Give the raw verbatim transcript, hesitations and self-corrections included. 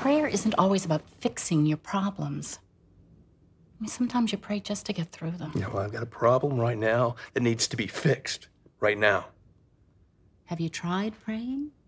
Prayer isn't always about fixing your problems. I mean, sometimes you pray just to get through them. You know, I've got a problem right now that needs to be fixed right now. Have you tried praying?